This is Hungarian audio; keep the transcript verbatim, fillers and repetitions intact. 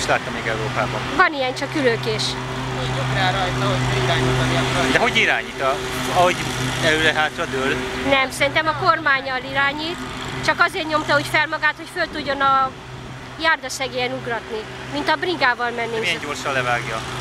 is láttam még Európában. Van ilyen, csak ülőkés. Mondjuk rá rajta, hogy irányítani akar. De hogy irányít? A, ahogy előre-hátra dől? Nem, szerintem a kormánnyal irányít, csak azért nyomta úgy fel magát, hogy föl tudjon a járdaszegélyen ugratni, mint a bringával mennénk. Milyen gyorsan levágja?